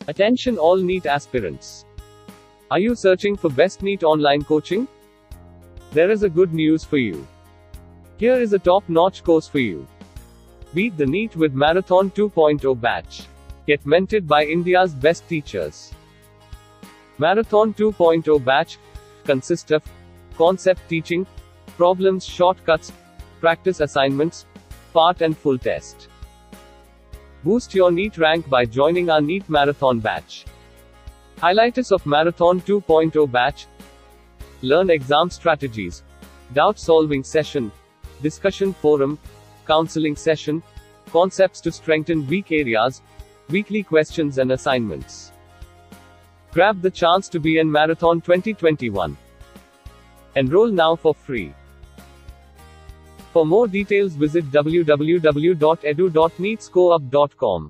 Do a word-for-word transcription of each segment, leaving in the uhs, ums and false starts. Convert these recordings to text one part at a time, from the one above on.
Attention all NEET aspirants. Are you searching for best NEET online coaching? There is a good news for you. Here is a top-notch course for you. Beat the NEET with Marathon two point oh batch. Get mentored by India's best teachers. Marathon two point oh batch consists of concept teaching, problems shortcuts, practice assignments, part and full test. Boost your NEET rank by joining our NEET Marathon batch. Highlights of Marathon two point oh batch: learn exam strategies, doubt solving session, discussion forum, counseling session, concepts to strengthen weak areas, weekly questions and assignments. Grab the chance to be in Marathon twenty twenty-one. Enroll now for free. For more details visit w w w dot edu dot neet score up dot com.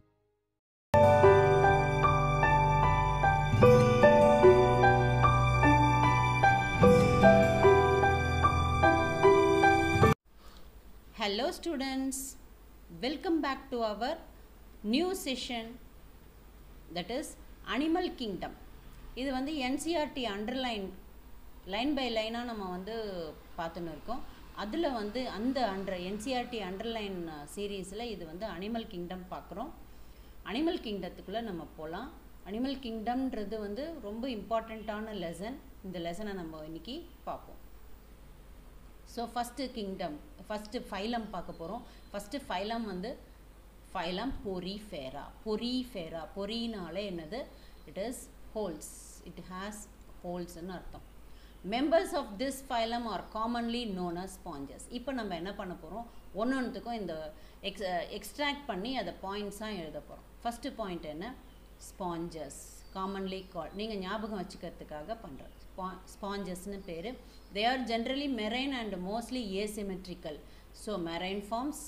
Hello students, welcome back to our new session, that is Animal Kingdom. இது வந்து N C E R T underline line by line ஆ நம்ம வந்து பார்த்துன்னு இருக்கோம். அதில் வந்து அந்த under N C E R T underline சீரீஸில் இது வந்து அனிமல் கிங்டம் பார்க்குறோம். அனிமல் கிங்டத்துக்குள்ளே நம்ம போகலாம். அனிமல் கிங்டம்ன்றது வந்து ரொம்ப இம்பார்ட்டண்ட்டான லெசன். இந்த லெசனை நம்ம இன்னைக்கு பார்ப்போம். So first kingdom, first phylum பார்க்க போகிறோம். ஃபஸ்ட்டு ஃபைலம் வந்து ஃபைலம் பொரிஃபேரா. பொரிஃபேரா பொரினாலே என்னது? It is holes. It has ஹோல்ஸ்ன்னு அர்த்தம். Members of this phylum are commonly known as sponges. இப்போ நம்ம என்ன பண்ண போகிறோம்? ஒன்று ஒன்றுத்துக்கும் இந்த எக்ஸ் எக்ஸ்ட்ராக்ட் பண்ணி அதை பாயிண்ட்ஸாக எழுத போகிறோம். ஃபஸ்ட்டு பாயிண்ட் என்ன? Sponges commonly call. நீங்கள் ஞாபகம் வச்சுக்கிறதுக்காக பண்ணுறது ஸ்பா ஸ்பாஞ்சஸ்னு பேர். They are generally marine and mostly asymmetrical. So marine forms,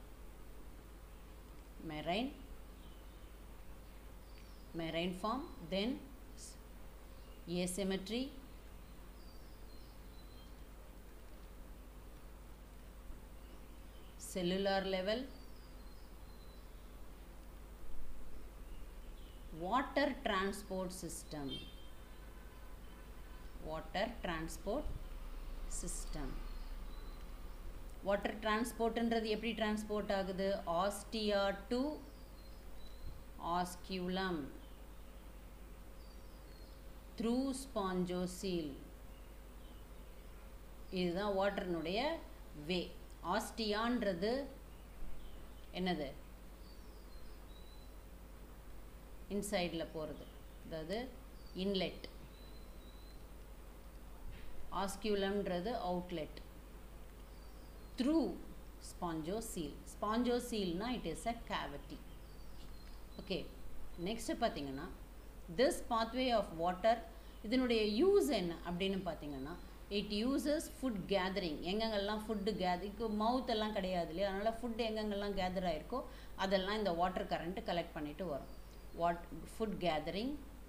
marine marine form, then asymmetry, cellular level, water transport system, water transport system. water transport என்றது எப்படி transport ஆகுது? ostia to osculum through spongocoel. இதுதான் வாட்டர்னுடைய வே. ஆஸ்டியான்றது என்னது? இன்சைடில் போகிறது, அதாவது inlet. ஆஸ்கியூலம்ன்றது outlet. Through spongocoel. ஸ்பாஞ்சோசீல்னா it is a cavity. Okay, next பார்த்தீங்கன்னா திஸ் பாத்வே ஆஃப் வாட்டர், இதனுடைய யூஸ் என்ன அப்படின்னு பார்த்தீங்கன்னா, இட் யூசஸ் ஃபுட் கேதரிங். எங்கெங்கெல்லாம் ஃபுட்டு கேதரிங்க்கு மவுத் எல்லாம் கிடையாது இல்லையா, அதனால் ஃபுட் எங்கெங்கெல்லாம் கேதர் ஆகிருக்கோ அதெல்லாம் இந்த வாட்டர் கரண்ட்டு கலெக்ட் பண்ணிட்டு வரும். What food gathering,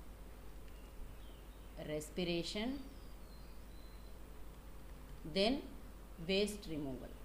respiration, then waste removal.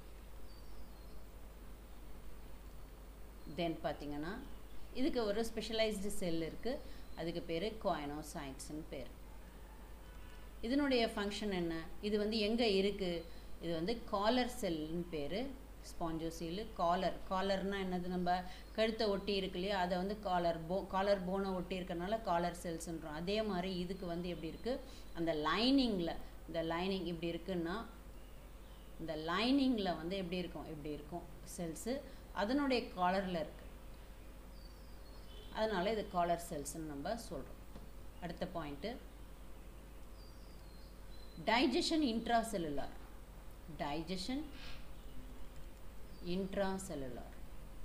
Then பார்த்தீங்கன்னா இதுக்கு ஒரு ஸ்பெஷலைஸ்டு செல் இருக்குது, அதுக்கு பேர் கோயனோசைட்ஸ்ன்னு பேர். இதனுடைய ஃபங்க்ஷன் என்ன? இது வந்து எங்கே இருக்குது? இது வந்து காலர் செல்னு பேர். ஸ்பாஞ்சோசீலு காலர். காலர்னால் என்னது? நம்ம கழுத்தை ஒட்டி இருக்கு இல்லையா, அதை வந்து காலர் போ காலர் போனை ஒட்டி இருக்கனால காலர் செல்ஸ்ன்றோம். அதே மாதிரி இதுக்கு வந்து எப்படி இருக்குது? அந்த லைனிங்கில், இந்த லைனிங் இப்படி இருக்குன்னா இந்த லைனிங்கில் வந்து எப்படி இருக்கும்? இப்படி இருக்கும் செல்ஸு, அதனுடைய காலரில் இருக்குது. அதனால இது காலர் செல்ஸ்ன்னு நம்ம சொல்கிறோம். அடுத்த point digestion intracellular. Digestion intracellular.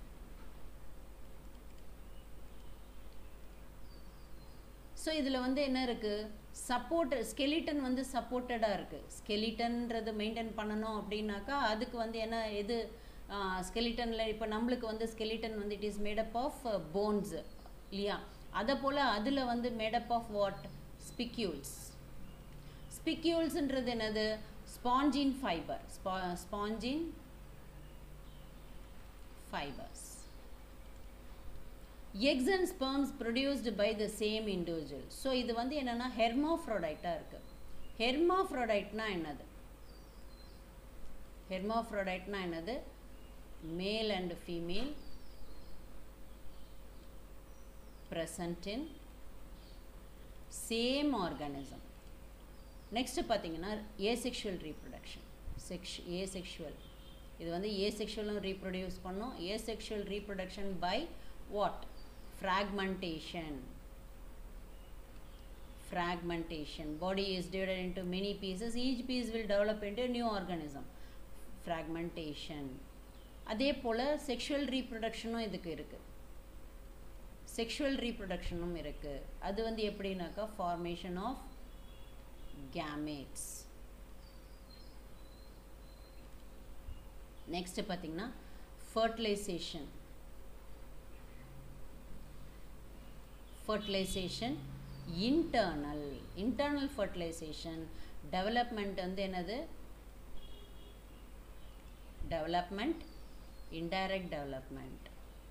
So இதில் வந்து என்ன இருக்குது? சப்போர்ட் ஸ்கெலிட்டன் வந்து சப்போர்ட்டடாக இருக்குது. ஸ்கெலிட்டன்றது மெயின்டைன் பண்ணணும் அப்படின்னாக்கா அதுக்கு வந்து என்ன எது? ஸ்கெலிட்டனில் இப்போ நம்மளுக்கு வந்து ஸ்கெலிட்டன் வந்து it is made up of bones இல்லையா, அதை போல் அதில் வந்து மேடப் ஆஃப் வாட்? ஸ்பிக்யூல்ஸ். ஸ்பிக்யூல்ஸ்ன்றது என்னது? ஸ்பாஞ்சின் ஃபைபர். ஸ்பாஞ்சின் fibers. eggs and sperms produced by the same individual. So இது வந்து என்னென்னா ஹெர்மாஃப்ரோடைட்டாக இருக்குது. ஹெர்மாஃப்ரோடைட்னா என்னது? ஹெர்மாஃப்ரோடைட்னா என்னது? Male and female present in same organism. Next பார்த்தீங்கன்னா asexual reproduction. செக்ஷ் asexual இது வந்து asexualலும் reproduce பண்ணும். asexual reproduction by what? Fragmentation. Fragmentation. Body is divided into many pieces. Each piece will develop into a new organism. Fragmentation. அதே போல் sexual reproductionும் இதுக்கு இருக்குது. sexual reproductionும் இருக்குது. அது வந்து எப்படின்னாக்கா formation of gametes. நெக்ஸ்ட் பார்த்தீங்கன்னா fertilization. fertilization internal. internal fertilization development வந்து என்னது? development, indirect development.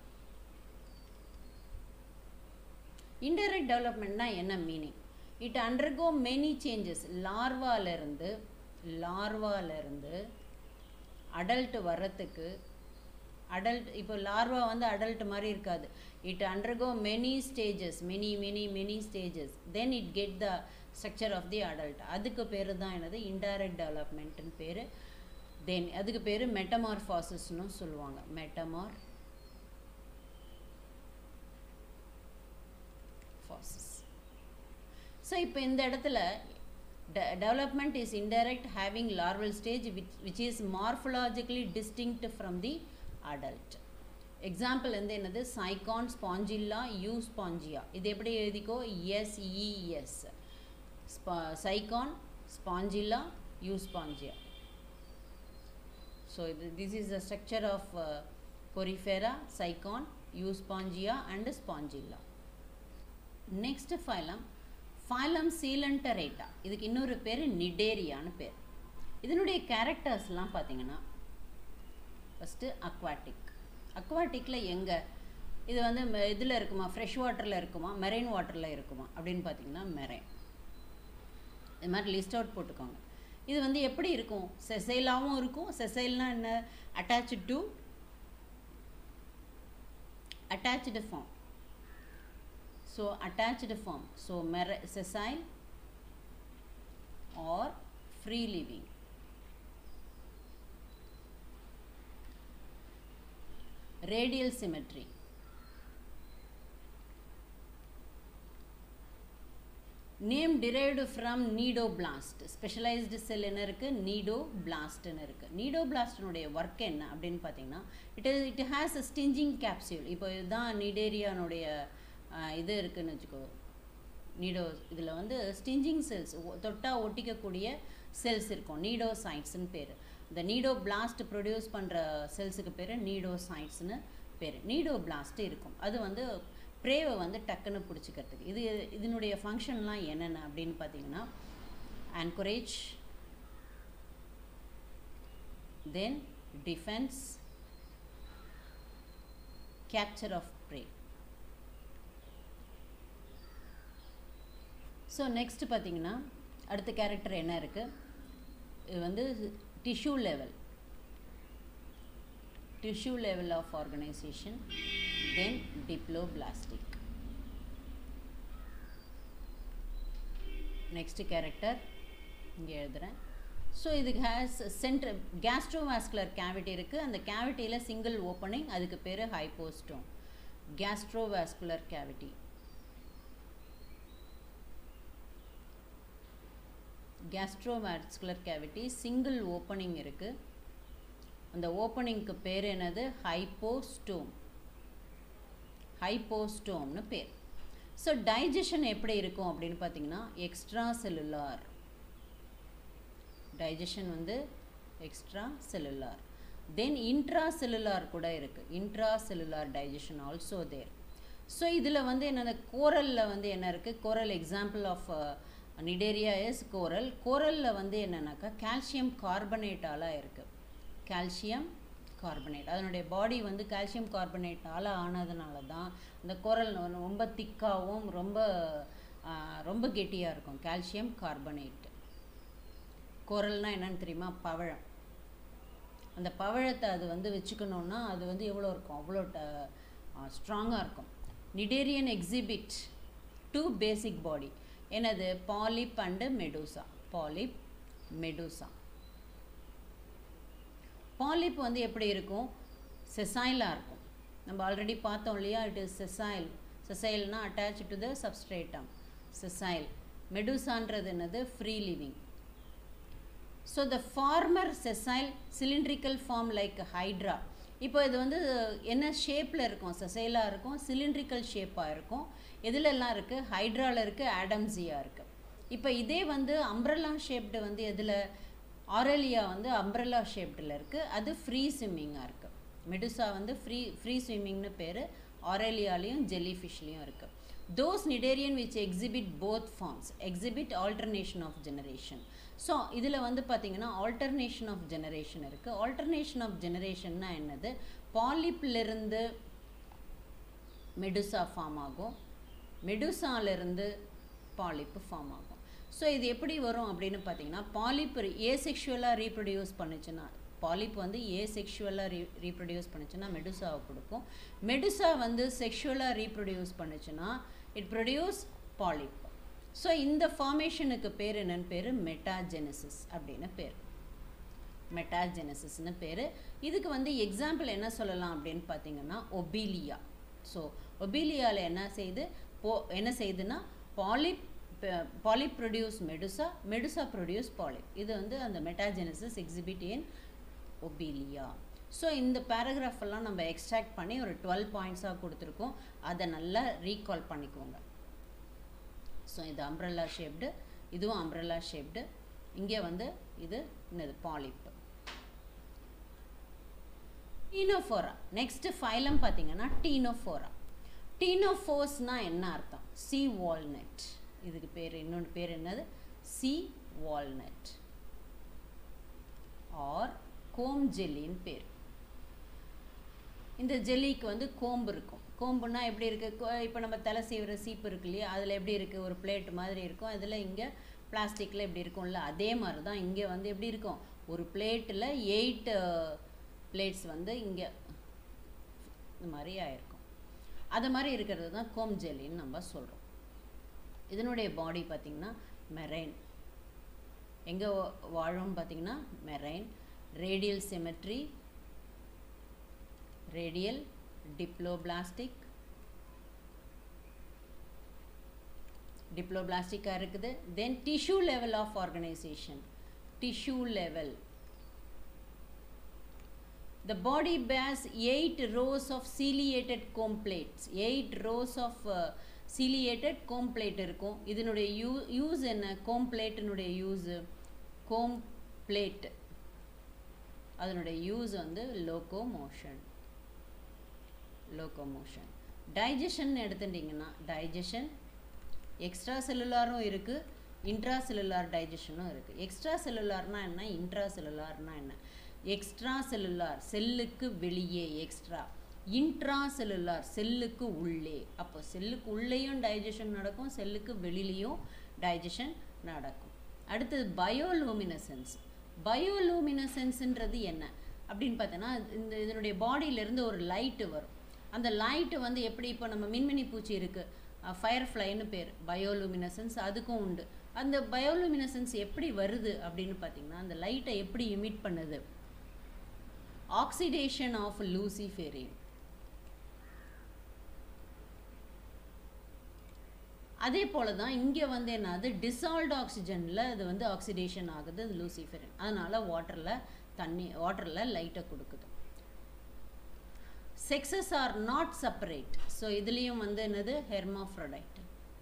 indirect development என்ன meaning? it undergo many changes. லார்வாலேருந்து லார்வாலேருந்து அடல்ட் வர்றதுக்கு அடல்ட் இப்போ லார்வா வந்து அடல்ட் மாதிரி இருக்காது. it undergo many stages, many many many stages, then it get the structure of the adult. அதுக்கு பேர் தான் என்னது? indirect developmentன்னு பேர். தென் அதுக்கு பேர் மெட்டமார்ஃபாசிஸ்னு சொல்லுவாங்க. மெட்டமார் ஸோ இப்போ இந்த இடத்துல development is indirect, having larval stage which, which is morphologically distinct from the adult. Example வந்து என்னது? Sycon spongilla euspongia. இது எப்படி எழுதிக்கோ? எஸ்இஎஸ். Sycon spongilla euspongia. ஸோ இது this is the structure of uh, Porifera, Cycon, Euspongia and Spongilla. Next phylum, phylum Coelenterata. இதுக்கு இன்னொரு பேர் நிடேரியான்னு பேர். இதனுடைய கேரக்டர்ஸ்லாம் பார்த்தீங்கன்னா ஃபஸ்ட்டு அக்வாட்டிக். அக்வாட்டிக்கில் எங்கே இது வந்து இதில் இருக்குமா? ஃப்ரெஷ் வாட்டரில் இருக்குமா? மெரைன் வாட்டரில் இருக்குமா அப்படின்னு பார்த்தீங்கன்னா மெரைன். இது மாதிரி லிஸ்ட் அவுட் போட்டுக்கோங்க. இது வந்து எப்படி இருக்கும்? செசைலாகவும் இருக்கும். செசைல்னால் என்ன? Attach to attach form. So attach form. So மெர sessile are free living. Radial symmetry. Name derived from nidoblast. Specialised cell என்ன இருக்குது? நீடோபிளாஸ்ட்னு இருக்குது. நீடோபிளாஸ்டினுடைய ஒர்க் என்ன அப்படின்னு பார்த்தீங்கன்னா it is it has a stinging capsule. இப்போ இதுதான் நிடேரியானுடைய இது இருக்குதுன்னு வச்சுக்கோ. நீடோ இதில் வந்து ஸ்டிஞ்சிங் செல்ஸ் தொட்டால் ஒட்டிக்கக்கூடிய செல்ஸ் இருக்கும். நீடோசைட்ஸ்னு பேர். இந்த நீடோபிளாஸ்ட் ப்ரொடியூஸ் பண்ணுற செல்ஸுக்கு பேர் நீடோசைட்ஸ்னு பேர். நீடோபிளாஸ்ட் இருக்கும். அது வந்து ப்ரேவை வந்து டக்குன்னு பிடிச்சிக்கிறதுக்கு. இது இதனுடைய ஃபங்க்ஷன்லாம் என்னென்ன அப்படின்னு பார்த்தீங்கன்னா anchorage, then defence, capture of prey. So next பார்த்தீங்கன்னா அடுத்த கேரக்டர் என்ன இருக்குது? இது வந்து tissue level. Tissue level of organisation. Then diploblastic. Next character இங்கே எழுதுகிறேன். ஸோ இதுக்கு ஹேஸ் சென்ட்ரல் கேஸ்ட்ரோவாஸ்குலர் கேவிட்டி இருக்குது. அந்த கேவிட்டியில் சிங்கிள் ஓப்பனிங், அதுக்கு பேர் hypostome. Gastrovascular cavity. Gastrovascular cavity single opening இருக்குது. அந்த ஓப்பனிங்க்கு பேர் என்னது? ஹைப்போஸ்டோம். ஹைப்போஸ்டோம்னு பேர். ஸோ டைஜஷன் எப்படி இருக்கும் அப்படின்னு பார்த்தீங்கன்னா எக்ஸ்ட்ரா செல்லுலார். டைஜஷன் வந்து extra cellular. Then intra cellular கூட இருக்குது. Intra cellular digestion also there. So இதில் வந்து என்னென்ன கோரலில் வந்து என்ன இருக்குது? Coral example of cnidaria is coral. கோரலில் வந்து என்னென்னாக்கா கால்சியம் கார்பனேட்டால் இருக்குது. Calcium carbonate. அதனுடைய பாடி வந்து கால்சியம் கார்பனேட்டால் ஆனதுனால தான் இந்த குரல் ரொம்ப திக்காகவும் ரொம்ப ரொம்ப கெட்டியாக இருக்கும். Calcium carbonate. குரல்னால் என்னென்னு தெரியுமா? பவழம். அந்த பவழத்தை அது வந்து வச்சுக்கணுன்னா அது வந்து எவ்வளோ இருக்கும்? அவ்வளோ ஸ்ட்ராங்காக இருக்கும். Cnidarian exhibit two basic body. என்னது? Polyp and medusa. Polyp, medusa. Polyp வந்து எப்படி இருக்கும்? செசைலாக இருக்கும். நம்ம ஆல்ரெடி பார்த்தோம் இல்லையா? It is sessile. செசைல்னா attach to the substratum. Sessile. மெடூசான்றது என்னது? Free living. So the former sessile cylindrical form like hydra. இப்போ இது வந்து என்ன ஷேப்பில் இருக்கும்? செசைலாக இருக்கும், சிலிண்ட்ரிக்கல் ஷேப்பாக இருக்கும். எதுலெல்லாம் இருக்குது? ஹைட்ராவில் இருக்குது, ஆடம்ஸியாக இருக்குது. இப்போ இதே வந்து அம்ப்ரெல்லா ஷேப்டு வந்து எதில்? ஆரலியா வந்து அம்ப்ரெல்லா ஷேப்டில் இருக்குது. அது ஃப்ரீ ஸ்விம்மிங்காக இருக்குது. மெடுசா வந்து ஃப்ரீ ஃப்ரீ ஸ்விம்மிங்னு பேர். ஆரலியாலையும் ஜெல்லி ஃபிஷ்லேயும் இருக்குது. Those cnidarian which exhibit both forms exhibit alternation of generation. So இதில் வந்து பார்த்திங்கன்னா ஆல்டர்னேஷன் ஆஃப் ஜெனரேஷன் இருக்குது. ஆல்டர்னேஷன் ஆஃப் ஜெனரேஷன்னா என்னது? பாலிப்லேருந்து மெடுசா ஃபார்ம் ஆகும், மெடுசாலேருந்து பாலிப்பு ஃபார்ம் ஆகும். ஸோ இது எப்படி வரும் அப்படின்னு பார்த்தீங்கன்னா, பாலிப் ஏசெக்ஷுவலாக ரீப்ரொடியூஸ் பண்ணுச்சுன்னா, பாலிப் வந்து ஏசெக்ஷுவலாக ரீ ரீப்ரொடியூஸ் பண்ணுச்சுன்னா மெடுசாவை கொடுக்கும். மெடுசா வந்து செக்ஷுவலாக ரீப்ரொடியூஸ் பண்ணுச்சுன்னா இட் ப்ரொடியூஸ் பாலிப். ஸோ இந்த ஃபார்மேஷனுக்கு பேர் என்னன்னு பேர்? மெட்டாஜெனசிஸ் அப்படின்னு பேர். மெட்டாஜெனசிஸ்னு பேர். இதுக்கு வந்து எக்ஸாம்பிள் என்ன சொல்லலாம் அப்படின்னு பார்த்தீங்கன்னா ஒபீலியா. ஸோ ஒபீலியாவில் என்ன செய்யுது? போ என்ன செய்யுதுன்னா polyp polyp produce medusa, medusa produce polyp. இது வந்து அந்த metagenesis exhibit in obelia. So இந்த பேராகிராஃப் எல்லாம் நம்ம எக்ஸ்ட்ராக்ட் பண்ணி ஒரு டுவெல் பாயிண்ட்ஸாக கொடுத்துருக்கோம். அதை நல்லா ரீகால் பண்ணிக்கோங்க. ஸோ இது அம்ப்ரெல்லா ஷேப்டு, இதுவும் அம்ப்ரெல்லா ஷேப்டு. இங்கே வந்து இது என்னது? பாலிப். டீனோஃபோரா. நெக்ஸ்ட் ஃபைலம் பார்த்தீங்கன்னா டீனோஃபோரா. டீனோஃபோர்ஸ்னால் என்ன அர்த்தம்? Sea walnut. இதுக்கு பேர் இன்னொன்று பேர் என்னது? சி வால்நட் ஆர் கோம் ஜெல்லின்னு பேர். இந்த ஜெல்லிக்கு வந்து கோம்பு இருக்கும். கோம்புனா எப்படி இருக்குது? இப்போ நம்ம தலை சீவிர சீப்பு இருக்கு இல்லையா? அதில் எப்படி இருக்குது? ஒரு பிளேட் மாதிரி இருக்கும். அதில் இங்கே பிளாஸ்டிக்கில் எப்படி இருக்கும்ல, அதே மாதிரி தான் இங்கே வந்து எப்படி இருக்கும்? ஒரு பிளேட்டில் எயிட் பிளேட்ஸ் வந்து இங்கே இந்த மாதிரி ஆயிருக்கும். அது மாதிரி இருக்கிறது தான் கோம் ஜெல்லின்னு நம்ம சொல்கிறோம். இதனுடைய பாடி பார்த்திங்கன்னா மெரைன். எங்கே வாழும் பார்த்திங்கன்னா marine. Radial symmetry, radial, diploblastic, டிப்ளோபிளாஸ்டிக்காக இருக்குது. Then tissue level of organisation. Tissue level. The body bears eight rows of ciliated comb plates. eight rows of uh, ciliated comb plate இருக்கும். இதனுடைய யூ யூஸ் என்ன? comb plate னுடைய use comb plate அதனுடைய use வந்து locomotion. Locomotion. Digestion எடுத்துட்டிங்கன்னா digestion extra செல்லுலாரும் இருக்குது, intra cellular டைஜஷனும் இருக்குது. எக்ஸ்ட்ரா செல்லுலார்னா என்ன? இன்ட்ரா செல்லுலார்னா என்ன? எக்ஸ்ட்ரா செல்லுலார் செல்லுக்கு வெளியே எக்ஸ்ட்ரா, இன்ட்ரா செல்லுலார் செல்லுக்கு உள்ளே. அப்போ செல்லுக்கு உள்ளேயும் டைஜஷன் நடக்கும், செல்லுக்கு வெளியிலையும் டைஜஷன் நடக்கும். அடுத்தது பயோலூமினசன்ஸ். பயோலூமினசன்ஸ்ன்றது என்ன அப்படின்னு பார்த்தோன்னா, இந்த இதனுடைய பாடியிலேருந்து ஒரு லைட்டு வரும். அந்த லைட்டு வந்து எப்படி? இப்போ நம்ம மின்மினி பூச்சி இருக்குது, ஃபயர் ஃப்ளைன்னு பேர், பயோலூமினசன்ஸ் அதுக்கும் உண்டு. அந்த பயோலூமினசன்ஸ் எப்படி வருது அப்படின்னு பார்த்தீங்கன்னா, அந்த லைட்டை எப்படி எமிட் பண்ணுது? Oxidation of luciferin. அதே போல தான் இங்கே வந்து என்னது? டிசால்வ்டு ஆக்சிஜனில் அது வந்து ஆக்சிடேஷன் ஆகுது லூசிஃபெரின். அதனால் வாட்டரில் தண்ணி வாட்டரில் லைட்டை கொடுக்குது. Sexes are not separate. So இதுலேயும் வந்து என்னது? ஹெர்மாஃப்ரோடைட்.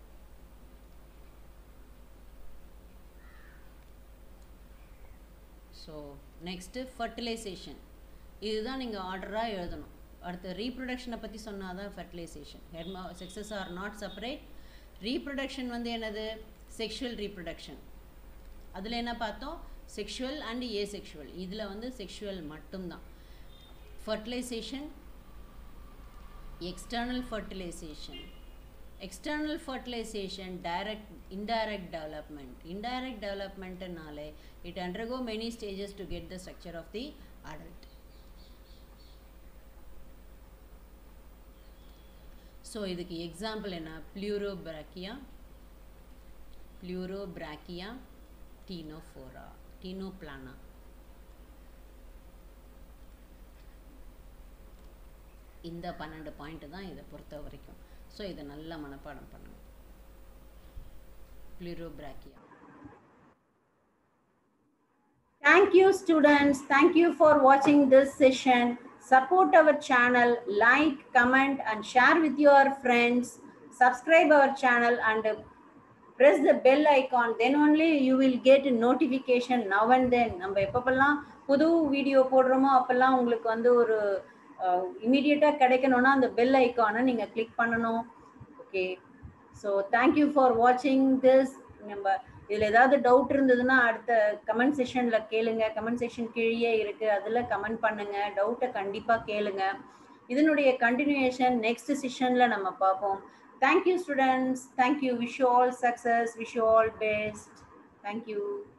So next fertilisation. இதுதான் நீங்கள் ஆர்டராக எழுதணும். அடுத்து ரீப்ரொடக்ஷனை பற்றி சொன்னால் தான் fertilisation. Herma sexes are not separate. Reproduction வந்து என்னது? Sexual reproduction. அதில் என்ன பார்த்தோம்? Sexual and asexual. இதில் வந்து செக்ஷுவல் மட்டும்தான். fertilization, external fertilization. External fertilization, direct, indirect development. Indirect development nale, it undergo many stages to get the structure of the adult. So idukku example enna, pleurobrachia, pleurobrachia, ctenophora, ctenoplana. இந்த பன்னெண்டு point தான் இதை பொறுத்த வரைக்கும். So இதை நல்லா மனப்பாடம் பண்ணணும். Pleurobrachia. Thank you students. Thank you for watching this session. Support our channel, like, comment and share with your friends. Subscribe our channel and press the bell icon. Then only you will get a notification now and then. நம்ம எப்பப்பெல்லாம் புது video போடுறோமோ அப்பெல்லாம் உங்களுக்கு வந்து ஒரு இமீடியட்டாக கிடைக்கணும்னா அந்த பெல் ஐக்கானை நீங்கள் கிளிக் பண்ணணும். ஓகே, ஸோ தேங்க்யூ ஃபார் வாட்சிங் திஸ். நம்ம இதில் ஏதாவது டவுட் இருந்ததுன்னா அடுத்த கமெண்ட் செஷனில் கேளுங்க. கமெண்ட் செஷன் கீழே இருக்குது, அதில் கமெண்ட் பண்ணுங்கள். டவுட்டை கண்டிப்பாக கேளுங்க. இதனுடைய கண்டினியூஷன் நெக்ஸ்ட் செஷனில் நம்ம பார்ப்போம். Thank you students. Thank you. Wish you all success. Wish you all best. Thank you.